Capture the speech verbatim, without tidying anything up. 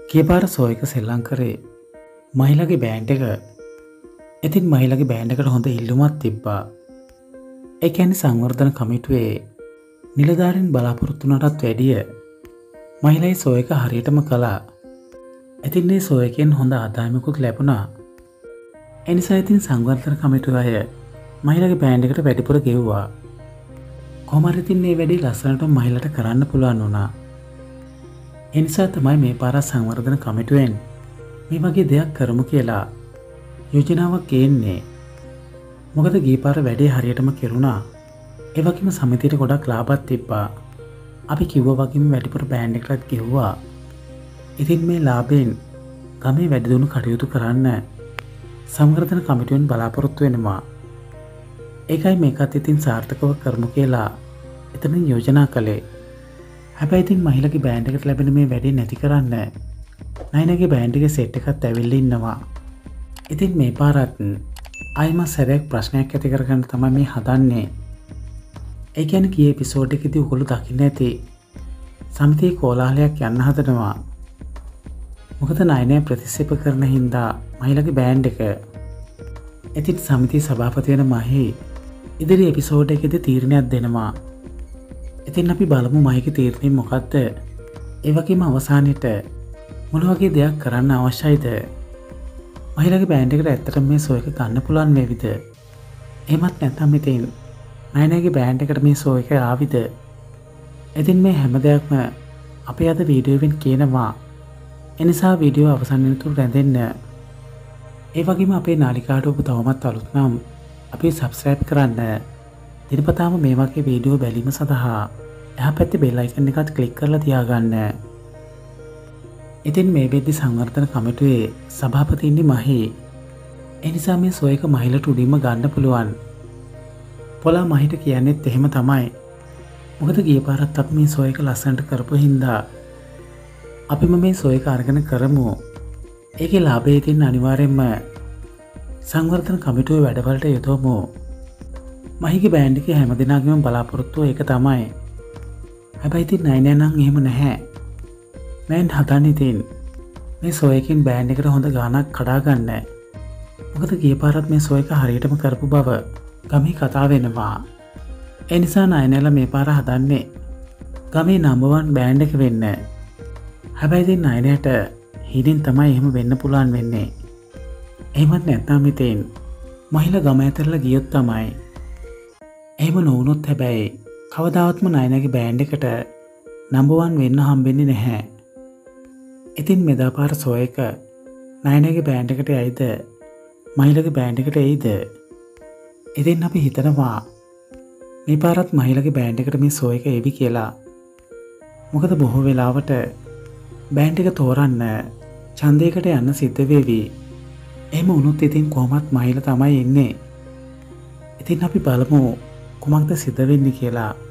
ගිය පාර සෝ එක සෙල්ලම් කරේ මහිලගේ බෑන්ඩ් එක. ඉතින් මහිලගේ බෑන්ඩ් එකට හොඳ ඉල්ලුමක් තිබ්බා. ඒ කියන්නේ සංවර්ධන කමිටුවේ නිලධාරීන් බලාපොරොත්තු වුණාටත් වැඩිය මහිලයි සෝ එක හරියටම කළා. ඉතින් මේ සෝ එකෙන් හොඳ ආදායමකුත් ලැබුණා. ඒ නිසා ඉතින් සංවර්ධන කමිටුව අය මහිලගේ බෑන්ඩ් එකට වැඩිපුර ගෙව්වා. කොහොම හරි ඉතින් මේ වැඩේ ලස්සනට මහිලට කරන්න පුළුවන් වුණා. ඒ නිසා තමයි මේ පාර සංවර්ධන කමිටුවෙන් මේ වගේ දෙයක් කරමු කියලා යෝජනාවක් ගේන්නේ. මොකද ගිය පාර වැඩේ හරියටම කෙරුණා. ඒ වගේම සමිතියට ගොඩක් ලාභත් තිබ්බා. අපි කිව්වා වගේම වැඩිපුර බෑන්ඩ් එකකට ගෙව්වා. ඉතින් මේ ලාභයෙන් ගමේ වැඩි දියුණු කටයුතු කරන්න සංවර්ධන කමිටුවෙන් බලාපොරොත්තු වෙනවා. ඒකයි මේකත් ඉතින් සාර්ථකව කරමු කියලා එතනින් යෝජනා කළේ. හැබැයි ඉතින් මහිලගේ බෑන්ඩ් එකට ලැබෙන මේ වැඩේ නැති කරන්න නයිනගේ බෑන්ඩ් එකේ සෙට් එකත් ඇවිල්ලා ඉන්නවා. ඉතින් මේ පාරත් ආයිම සැරයක් ප්‍රශ්නයක් ඇති කරගන්න තමයි මේ හදන්නේ. ඒ කියන්නේ කී එපිසෝඩ් එකේදී ඔයගොල්ලෝ දකින්න ඇති සමිතියේ කෝලාහලයක් යන්න හදනවා. මොකද නයිනේ ප්‍රතික්ෂේප කරන හින්දා මහිලගේ බෑන්ඩ් එක. ඉතින් සමිතියේ සභාපති වෙන මහි ඉදිරි එපිසෝඩ් එකේදී තීරණයක් දෙනවා. ඉතින් අපි බලමු මහිගේ තීරණය මොකක්ද? ඒ වගේම අවසානයේට මොන වගේ දෙයක් කරන්න අවශ්‍යයිද? මහිලගේ බෑන්ඩ් එකට ඇත්තටම මේ සෝ එක ගන්න පුළුවන් වේවිද? එහෙමත් නැත්නම් ඉතින් නයිනගේ බෑන්ඩ් එකට මේ සෝ එක ආවිද? ඉතින් මේ හැම දෙයක්ම අපේ අද වීඩියෝවෙන් කියනවා. ඒ නිසා වීඩියෝ අවසන් වෙනතුරු රැඳෙන්න. ඒ වගේම අපේ නාලිකාවට ඔබ තවමත් අලුත් නම් අපි සබ්ස්ක්‍රයිබ් කරන්න. දිනපතාම මේ වගේ වීඩියෝ බැලීම සඳහා එහා පැත්තේ බෙල් අයිකන් එකත් ක්ලික් කරලා තියාගන්න. ඉතින් මේ වෙද්දි සංවර්ධන කමිටුවේ සභාපති ඉන්නේ මහි. ඒ නිසා මේ සෝ එක මහිලට උඩින්ම ගන්න පුළුවන්. පොලා මහිට කියන්නේත් එහෙම තමයි. මොකද ගිය පාරත් අපි මේ සෝ එක ලස්සනට කරපු හින්දා අපිම මේ සෝ එක අරගෙන කරමු. ඒකේ ලාභය ඉතින් අනිවාර්යෙන්ම සංවර්ධන කමිටුවේ වැඩවලට යොදවමු. මහිගේ බෑන්ඩ් එකේ හැම දිනකම බලාපොරොත්තුව ඒක තමයි. හැබැයි ඉතින් නයිනෑ නම් එහෙම නැහැ. මෑන් හදන්නේ ඉතින් මේ සෝ එකකින් බෑන්ඩ් එකට හොඳ ගාණක් කඩා ගන්න. මොකද ගිය පාරත් මේ සෝ එක හරියටම කරපු බව ගමේ කතා වෙනවා. ඒ නිසා නයිනෑලා මේ පාර හදන්නේ ගමේ නම්බර් වන් බෑන්ඩ් එක වෙන්න. හැබැයි ඉතින් නයිනෑට හිතින් තමයි එහෙම වෙන්න පුළුවන් වෙන්නේ. එහෙමත් නැත්නම් ඉතින් මහිලා ගම ඇතරලා ගියොත් තමයි. එහෙම නොවුනොත් හැබැයි කවදාවත්ම නයිනගේ බෑන්ඩ් එකට නම්බර් වන් වෙන්න හම්බෙන්නේ නැහැ. ඉතින් මෙදා පාර සෝ එක නයිනගේ බෑන්ඩ් එකට යයිද මහිලගේ බෑන්ඩ් එකට එයිද? ඉතින් අපි හිතනවා මේ පාරත් මහිලගේ බෑන්ඩ් එකට මේ සෝ එක එවි කියලා. මොකද බොහෝ වෙලාවට බෑන්ඩ් එක තෝරන්න ඡන්දයකට යන්න සිද්ධ වෙවි. එහෙම වුණොත් ඉතින් කොහොමත් මහිලා තමයි ඉන්නේ. ඉතින් අපි බලමු කුමක්ද සිද්ධ වෙන්නේ කියලා.